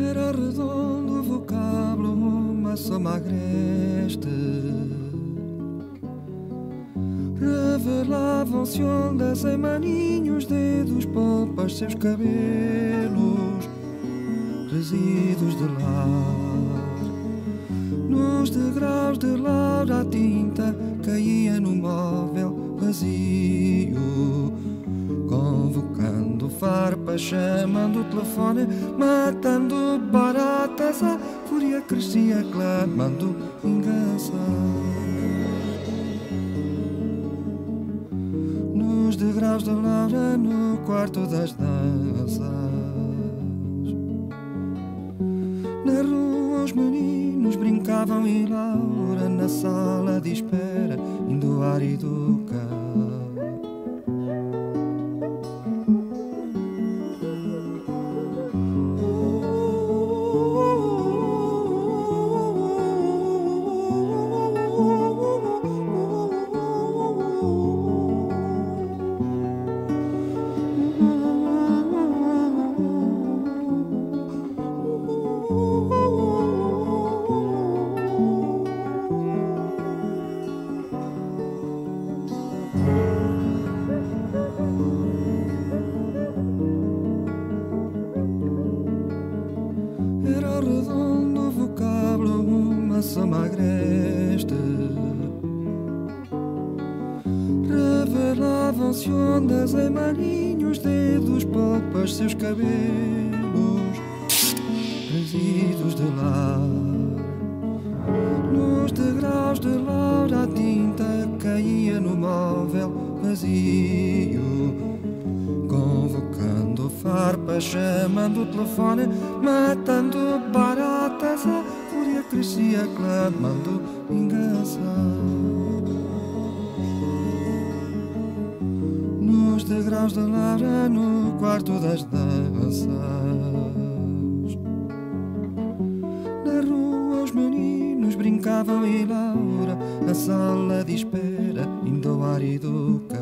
Era redondo o vocábulo, uma soma agreste. Revelavam-se ondas em maninhos dedos, polpas, seus cabelos, resíduos de lar. Nos degraus de laura a tinta caía no móvel vazio, convocando farpas, chamando o telefone, matando baratas. A fúria crescia, clamando vingança. Nos degraus de laura, no quarto das danças. Na rua os meninos brincavam e Laura na sala de espera, indo ar e educar. Era redondo o vocábulo, uma soma agreste. Revelavam-se ondas em maninhos dedos, polpas, seus cabelos, resíduos de lar. Nos degraus de laura a tinta caía no móvel vazio, convocando farpas, chamando o telefone, matando baratas. A fúria crescia, clamando vingança. Nos degraus de laura, no quarto das danças. Na rua os meninos brincavam e Laura na sala de espera, indo ao ar educar.